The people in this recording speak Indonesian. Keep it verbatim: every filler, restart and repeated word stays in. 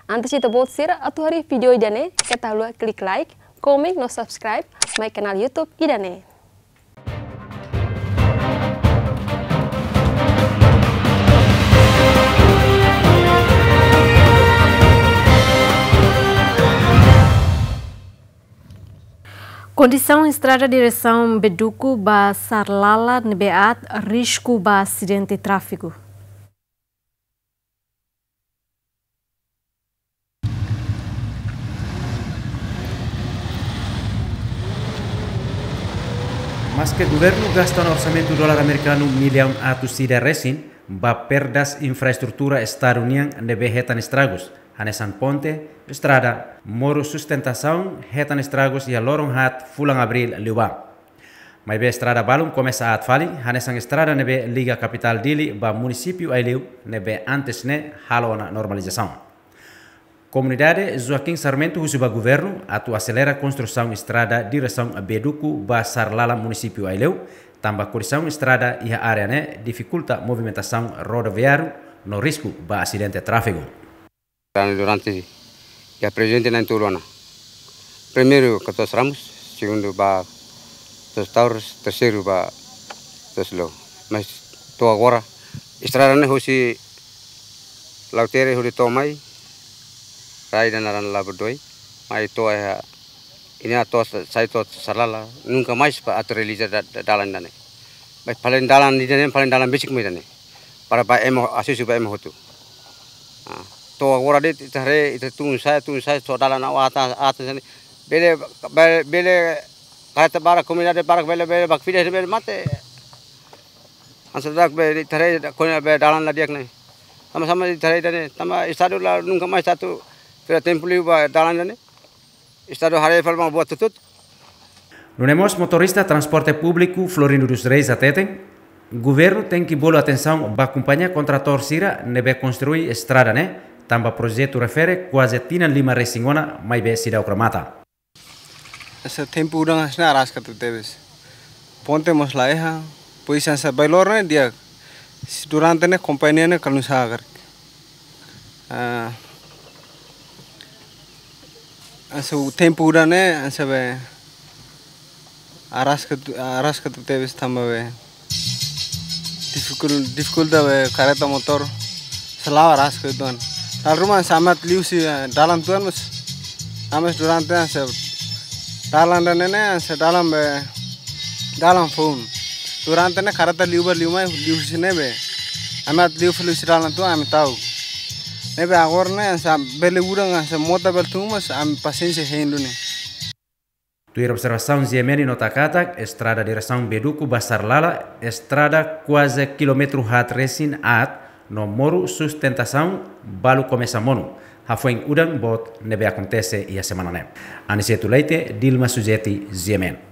Antes itu bot sir atu hari video idane kita lu klik like, comment no subscribe my kanal YouTube idane. Condição estrada direção Beduku ba Sarlala nebeat risco ba acidente tráfego. Mas que o governo gasta no orçamento dólar americano milhão a tucida resin, ba perdas infraestrutura estadunidense nebe hetan estragos. Hanesan ponte, estrada, moro sustentação, hetan estragos e a lorong hat fulang abril liuba. Mai be estrada balum começa a atfali, hanesan estrada nebe liga capital dili ba município ailiu nebe antes ne halona normalização. Comunidade Joaquim Sarmento husuba governo atu acelera construção estrada direção a Beduku ba Sarlala município ailiu, tamba condição estrada e a área ne dificulta movimentação rodoviário no risco ba acidente tráfego. Durante a presidente na Turona. Primeiro que todos ramos, segundo ba todos tauros, terceiro ba todos lo. Mas to agora estrada ne hosi lautere huri to mai. Rai dan aran la berdoi. Mai to ya ini ato sai to Sarlala nunca mais pa atreliza dalan dane. Mas paling dalan di dane paling dalan basic mai dane. Para ba emo asisu ba emo hotu. To agora de tare itu tun saya tun saya to dalan atas atas ni bele bele kata bara komunidade bara bele bele bak fide bele mate ansadak bele tare konya bele dalan la diak ni sama-sama di tare dane tama estado la nunca mais satu pela tempo liu dalan dane estado hare falma buat tutut. Nunemos motorista transporte público Florindo dos Reis ateten. Governo tem que bolo atenção ba companhia contrator sira nebe construir estrada ne. Tamba projeto refere quase tina lima resingona mai be sida ukramata. Esse tempo udang asna aras katu tebes. Ponte mos laeha, pois ansa bailor ne dia durante ne companhia ne kalnu sagar. Ah. Ansa tempo udang ne ansa be aras katu aras katu tebes tamba be. Difficult difficult da be kareta motor selaw aras katu don. Al rumah samat liu si dalam tuan mus, amas durante anse dalam dan nene anse dalam be dalam phone. Durante ne karata liu ber liu mai liu si nebe, amat liu liu si dalam tu am tahu. Nebe agor ne anse bele urang anse mota bel tu mus am paciência hendu ne. Tuir observação ziemeni notakata estrada direção Beduku ba Sarlala estrada quase quilômetro hat resin at no moro sustentação balu começa mono. Hafueng udang bot nebe acontece e a semana ne. Aniceto Leite, Dilma Sujeti, Ziemen.